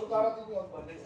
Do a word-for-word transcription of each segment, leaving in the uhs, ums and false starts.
darating yun.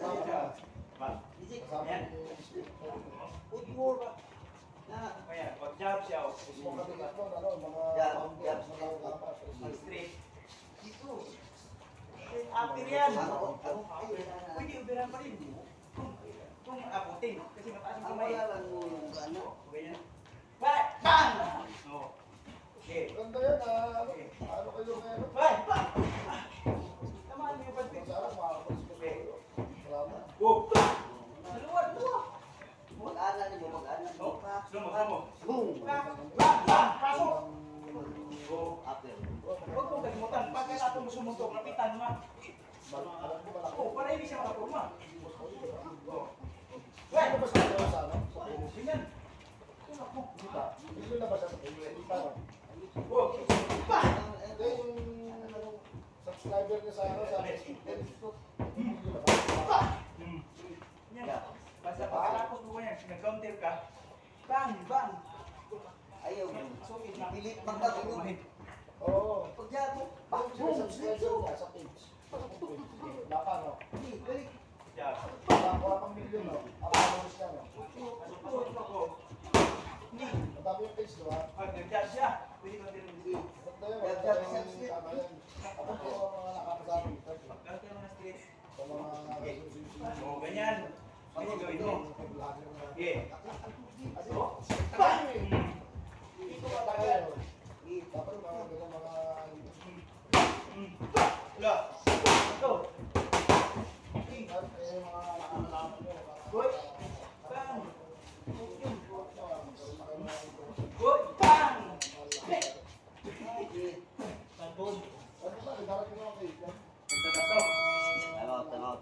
Put more ba? Na. Kaya, pag-jab siya. Mga kabigat mo, ano, mga... Jab, jab, Mag-straight. Dito. After yan. Pwede uberan pa rin. Kung abutin. Kasi mataas ang kamay. Wala lang mo yung ano. Ganyan. Bang! Bang! Oo. Okay. Ganda yan, ah. Ano kayo ngayon? Bang! Bang! Tamaan mo yung pag-pit. Sana makakapalis ko kayo. Salamat. Go! Maluwad! Maluwad! Mag-ana niyo, mag-ana. No? Slow mo, slow mo. Boom! Bang! Bang! Bang! Pasok! Go! After. Huwag mong kalimutan. Pag kailangan mo sumuntok, lapitan mo na. Oh, para hindi siya makapurma. Oh. Wait! Ano ba sa ano sa ano? Ganyan. Hindi na ba siya sa pagkita? Oh! Bang! Hindi, yung subscriber niya sa ano, sa Facebook. Yan. Basta pagkatapos mo yan, nag-counter ka, bang! Bang! Ayaw. So, ina. Pilit magkakilog. Oo. Pag-jab mo. Boom! Sa subscriber niya sa page. Wala pa, no? Hindi, balik. Yan. Wala pang million, no? Ako naman siya, no? Pasok ko. Hindi. Madami yung page, no? Pag nag-judge siya, pwede ko din hindi. Ganda yun, maganda yung tama yan. Ako po ang mga nakakasama dito. Pagkakaroon ka ng stress. Sa mga nagsusunod. Oo, ganyan. Ganyan gawin mo. Okay. Ito? Bang! Ito ba tayo? Dapat mga ganyan mga... Wala. Ito. Eh, mga nakakalaman nyo. Good. Bang! Good. Bang! Sabon. Ano ba? Darating ako kayo. Ito. Tanaw, tanaw.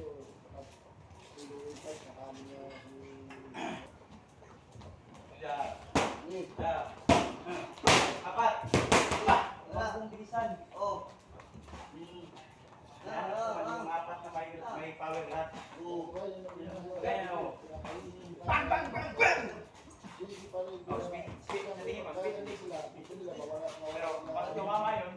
Yeah. Hindi. Yeah. Apat. Wala kong bilisan. Oh. Ano yung apat na may, may power lahat. Oh. Kaya o. Bang! Bang! Bang! Bang! Oh, speed. Speed. Sa tingin mo, speed. Pero pag tumama yun,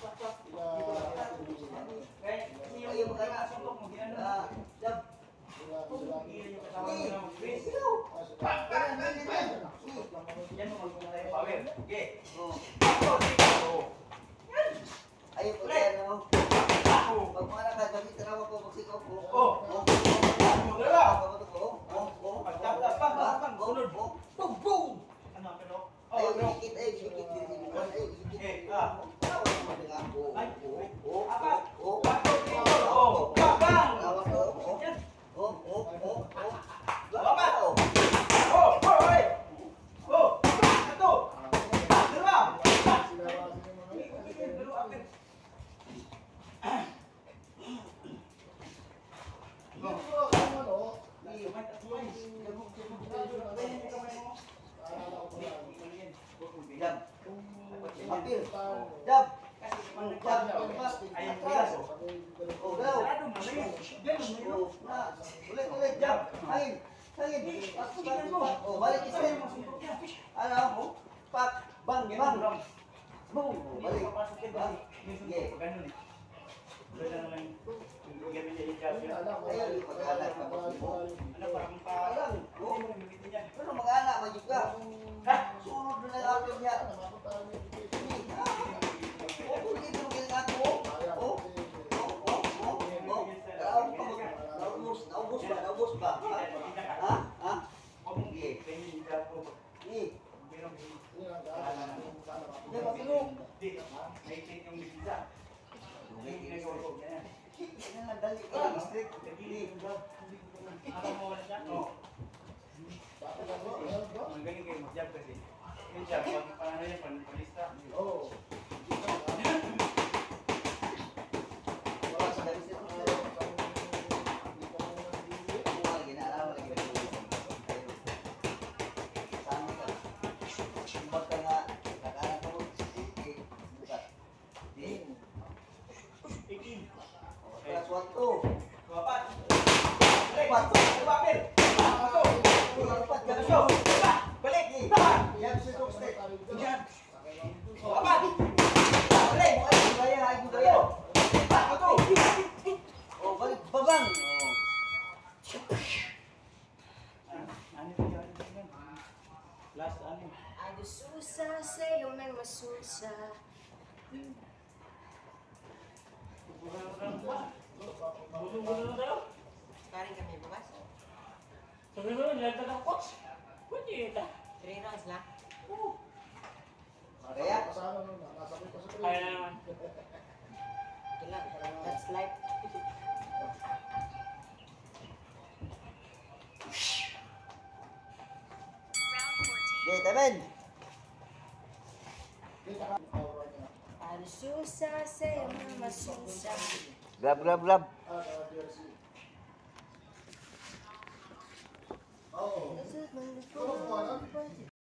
kaya kasi yung pagkakasuntok mo, ginano. Ah, jab. Iyan yung kasama mo na mag-brace. Bang! Bang! Bang! Bang! Yan mo magpunta yung power. Okay. Oh. Oh. Ayaw po tayo, no? Oh. Pag mga nakadamit, tanawa ko, magsikaw ko. Oh. Oh. Dalawa. Oh. Oh. Oh. Pagtap, tap, bang, bang, bang, sunod. Oh. Boom, boom! Ano, pero? Oh, Ayaw, no. bigit, ayaw, bigit, bigit, ayaw, bigit. Okay, ah. Tanawa ko, mga oh. Ay, Oh. Oh. apat. Oh. Bato, dito. Oh, bang, bang! Tanawa ko, oh. Yan. Oh. Oh. Oh. Oh. Apat. Oh, oh, ay. Oh, ito. Dalawa. Dalawa, apat. Jab. Apil. Jab. Jab. Ayun, bilas, oh. Oh, daw. Sarado mo na yun. Ganun mo yun. Oh, na. Ulit, ulit. Jab. Hangin. Hangin. Oh, balik isa. Ano? Pak. Bang. Bang. Boom. Balik. Bang. Sige. Ganun eh. Wala naman yung gamit niya yung cash yun. Ayaw, pag-anak. Ano, parang pa... Alam. Hindi mo gamitin yan. Pero mag-anak, magyug ka. Ha? Sunod na lang ako niya. Oh, kung dito mo ginagawa ko. Oh. Oh. Oh. Oh. Oh. Naubos. Naubos ba? Naubos ba? Ha? Ha? Sige. Sige. Hindi, matulog. Hindi. Naitin yung bibisa. Hindi ko yan. Yan lang, dali ka lang. Strict. Hindi. Ako mo wala siya? Oo. Ang galing kayo mag-job kasi. Yung job, pag paano yan, panlista. Oo. Wala sa dali siya. Wala, ginaraw, wala, ginaraw. Saan ka? Sumbag ka nga. Kakanak mo. Sige. Bukat. Sige. eighteen. Plus one, two. Apat. Apat. Apat. Apat. Ganun. Balik. Yan, si Coach Tech. Yan. Apat. Balik. Ay, gaya, ay, gaya. Ako. Oh, balik. Babang. Bulong-bulong na tayo. Sparring kami bukas. Sunod-sunod, nilagdag ang coach. Pwede ita. Three rounds lang. Kaya? Kasama nun, nasakit pa sa Kaya na naman. Okay lang. That's life. Okay, tamen. Kita ka, aura niya. Ang susa sa'yo na masusa. Grab, grab, grab. Ah, ah, jersey. Oo. Susunod Oo, ano?